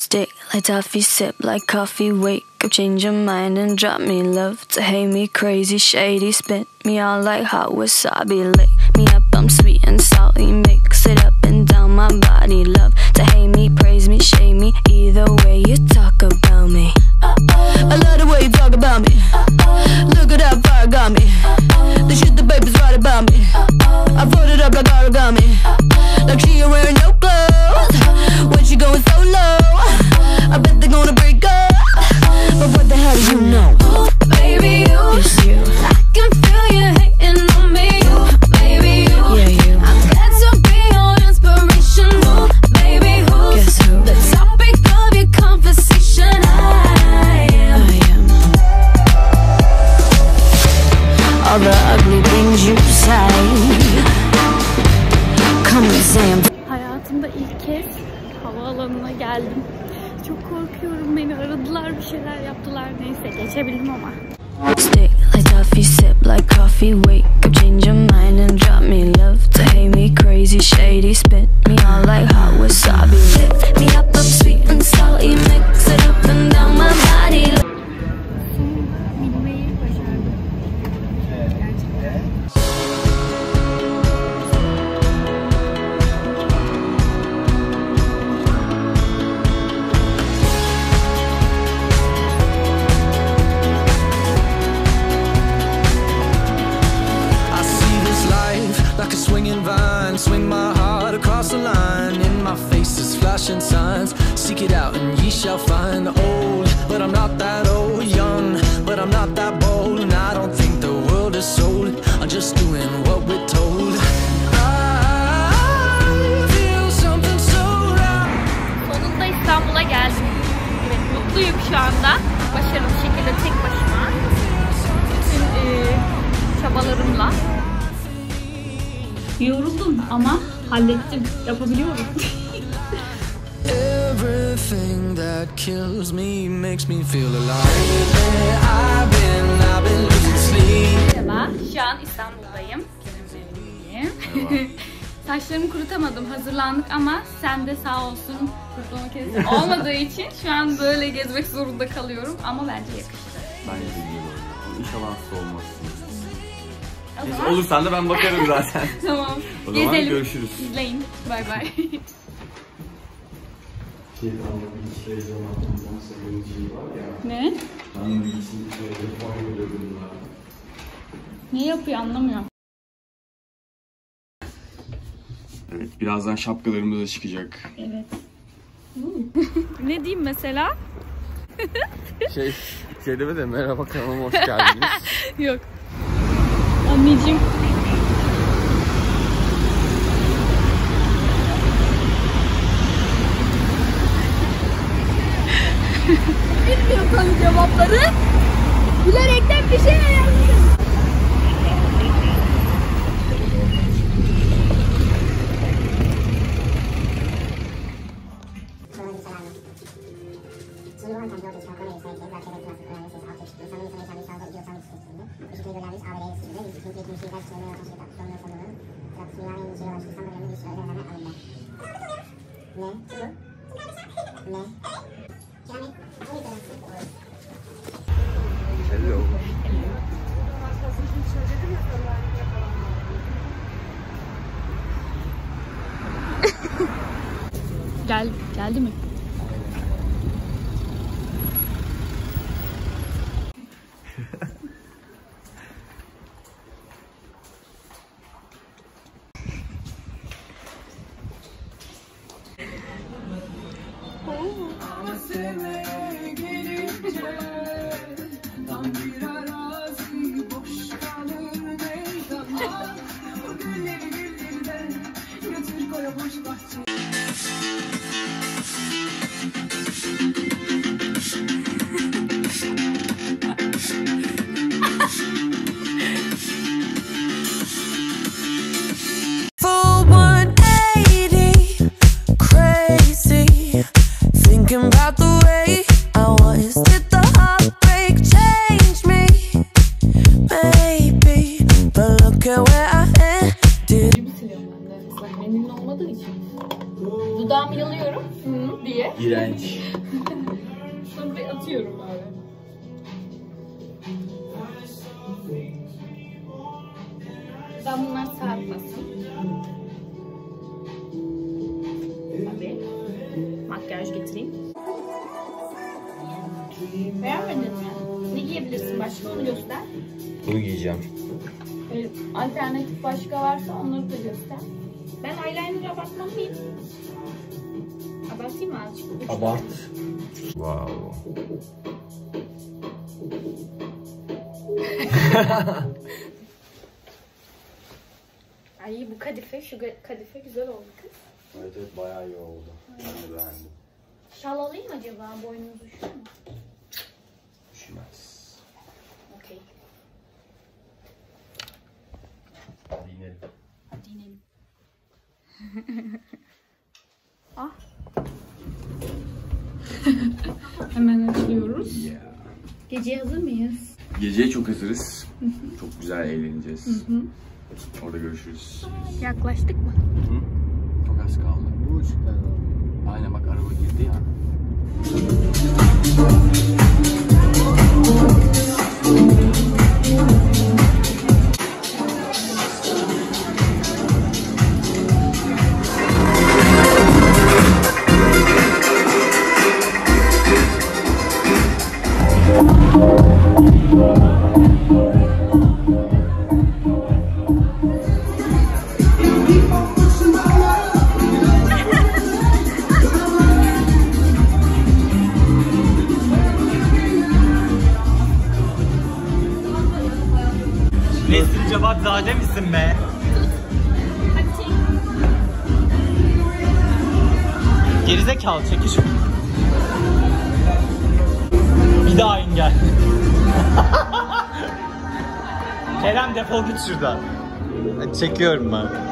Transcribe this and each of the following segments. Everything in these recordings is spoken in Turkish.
Stick like toffee, sip like coffee, wake up, change your mind and drop me love. To hate me crazy, shady, spin me all like hot wasabi. Lick me up, I'm sweet and salty, mix it up and down my body. Love to hate me, praise me, shame me, either way you talk about me. I love the way you talk about me. Look at that fire got me. The shit the papers write about me. I fold it up like origami, like she ain't wearing no clothes. When she going so low, I bet they're gonna break up. But what the hell do you know? Ooh, baby, it's you. I can feel you hating on me. Ooh, baby, yeah, you. I'm glad to be your inspiration. Ooh, baby, guess who? The topic of your conversation. I am. All the ugly things you say. Come and say I'm. Hayatımda ilk kez havaalanına geldim. Çok korkuyorum, beni aradılar, bir şeyler yaptılar, neyse geçebildim ama. Stick like toffee, sip like coffee, wake up, change your mind and drop me love. To hate me crazy, shady, spit me all like hot wasabi. Lift me up, I'm sweet and salty, mix it up and down my body. Bilmeyi başardım. Gerçekten. Like a swinging vine, swing my heart across the line. In my face is flashing signs. Seek it out and ye shall find. Old, but I'm not that old. Young, but I'm not that bold. And I don't think the world is sold. I'm just doing what we're told. I feel something so right. Sonunda İstanbul'a geldim. Evet, mutluyum şu anda. Başarılı bir şekilde tek başıma. Bütün çabalarımla. Yoruldum ama hallettim. Yapabiliyorum. Everything that kills me makes me feel alive. I've been losing sleep. Merhaba, şu an İstanbul'dayım. Saçlarımı kurutamadım, hazırlandık ama sen de sağ olsun kurutma kesin olmadığı için şu an böyle gezmek zorunda kalıyorum ama bence yakıştı. Bence de iyi olur. İnşallah hasta olmazsın. Olursan da ben bakarım zaten. Tamam. O zaman gezelim. Görüşürüz. İzleyin. Bay bay. Ne? Ne yapıyor anlamıyorum. Evet, birazdan şapkalarımız da çıkacak. Evet. Ne diyeyim mesela? Şey deme de merhaba kanalıma hoş geldiniz. Yok. Anneciğim. Bilmiyorsan cevapları bilerekten bir şey yazdım. Hello. Geldi mi? Thinking about the way iç. Sonra buraya atıyorum abi. Ben bunlar sarmasın. Tabii. Makyaj getireyim. Beğenmedin mi? Ne giyebilirsin başka, onu göster. Bunu giyeceğim. Alternatif başka varsa onları da göster. Ben eyeliner abartmalıyım. Abartayım mı azıcık? Abart. Wow. Ay bu kadife, şu kadife güzel oldu kız. Evet evet bayağı iyi oldu. Ben de beğendim. Şal alayım mı acaba? Boynunuz üşüyor mu? Üşümez. Okey. Hadi inelim. Hadi inelim. Ah. Hemen açıyoruz. Yeah. Geceye hazır mıyız? Geceye çok hazırız. Çok güzel eğleneceğiz. Orada görüşürüz. Yaklaştık mı? Hı? Çok az kaldı. Bu ışıklar var. Aynen bak araba girdi ya. Nesin Cevatzade misin be? Gerizekalı çekiş. Bir daha in gel. Kerem defol git şuradan. Hadi çekiyorum ben.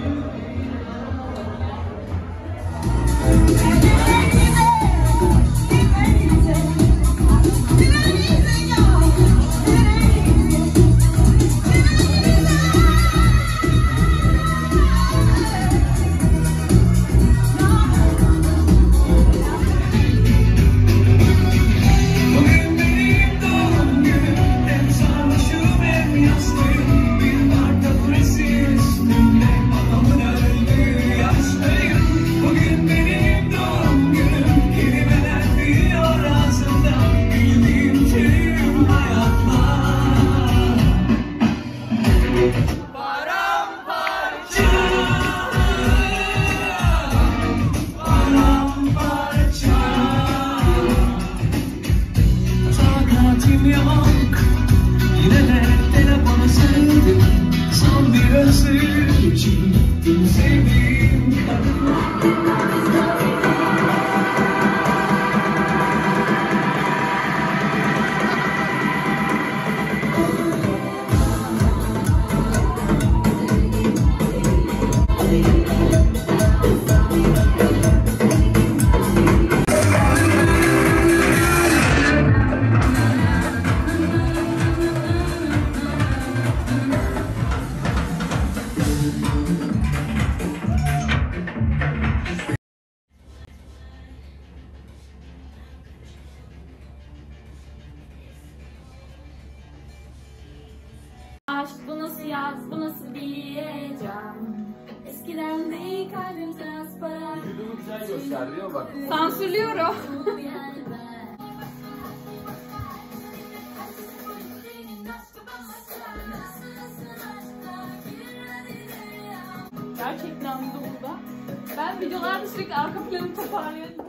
Aşk bu nasıl yaz, bu nasıl bir heyecan. Eskiden değil kalbim transparan. Yüzümü güzel gösteriyor bak. Sansürlüyorum. Gerçekten de burada. Ben videolarda sürekli arka planı toparlıyorum.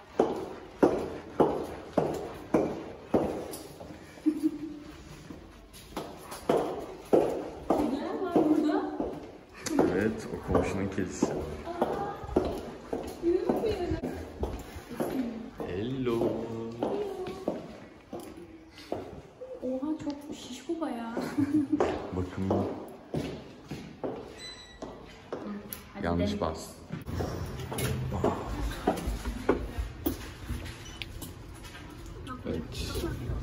Evet o komşunun kedisi. Hello. Oha çok şiş bu bayağı. Bakın. Yanlış bas. Evet.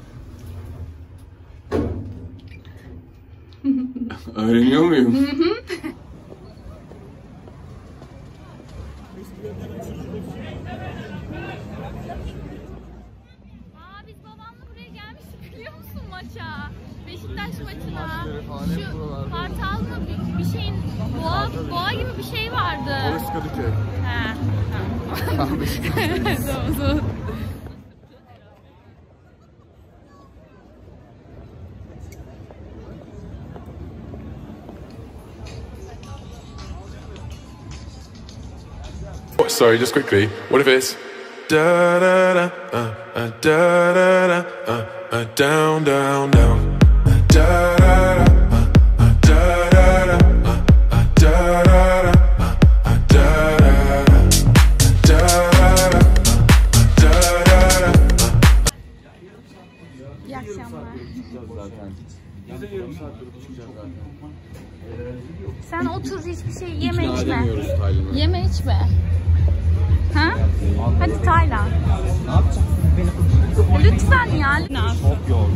Öğreniyor muyum? Beşiktaş maçına. Şu Kartal mı bir şeyin boğa gibi bir şey vardı. Orası Kadıköy. He. Tamam. Sorry, just quickly. What if it's da da da da da da down down down da da da da da da da. İyi akşamlar. Bize yarım saattir çıkacağız zaten. Sen otur, hiçbir şey yeme İkna içme. edemiyoruz Taylan'ı. Yeme içme. Ha? Hadi Taylan. Ne yapacaksın? Lütfen ya. Çok yorgun.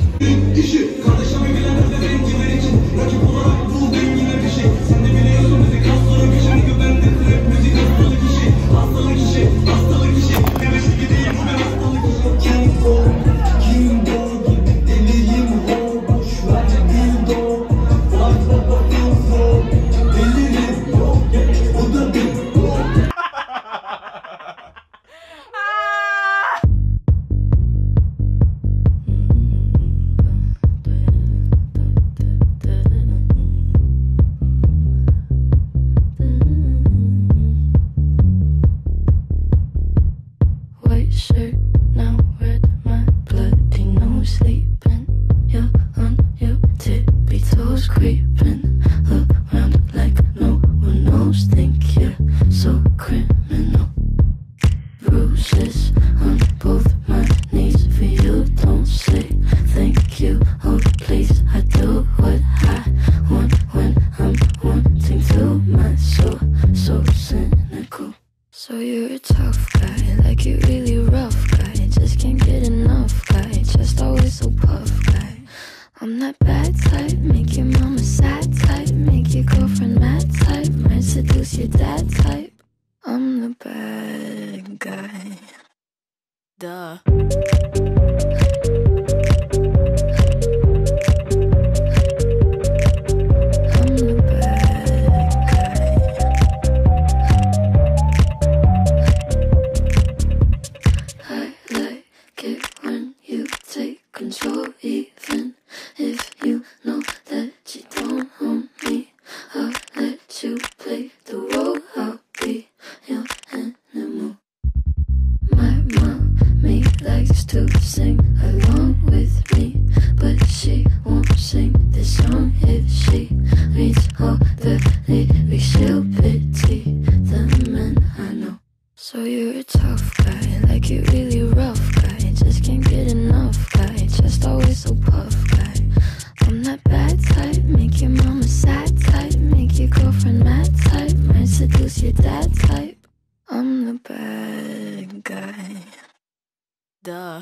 White shirt, now red, my bloody nose sleeping. You're on your tippy toes, creeping around like no one knows. Think you're so criminal. Bruises on both my knees for you. Don't say thank you. Oh, please, I do what I want when I'm wanting to. My soul, so cynical. So you're a tough guy, like you really rough guy. Just can't get enough guy, just always so puff guy. I'm that bad type, make your mama sad type, make your girlfriend mad type, might seduce your dad type. I'm the bad guy. Duh. Control, even if you know that you don't own me. I'll let you play the role, I'll be your animal. My mommy likes to sing along with me, but she won't sing this song if she reads all the lyrics. She'll pity the men I know. So you're a tough guy, like you really rough guy, just can't get enough guy, just always so puff guy. I'm that bad type, make your mama sad type, make your girlfriend mad type, might seduce your dad type. I'm the bad guy. Duh.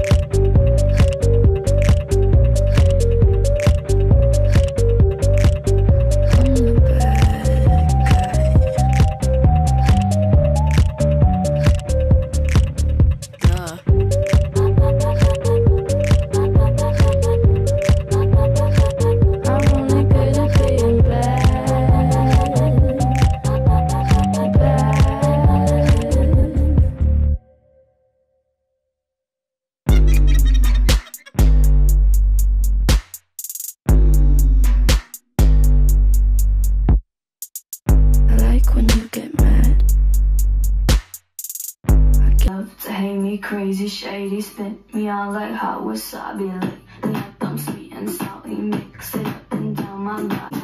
Crazy, shady, spin me out like hot wasabi. Lick me up, I'm sweet and salty, mix it up and down my body.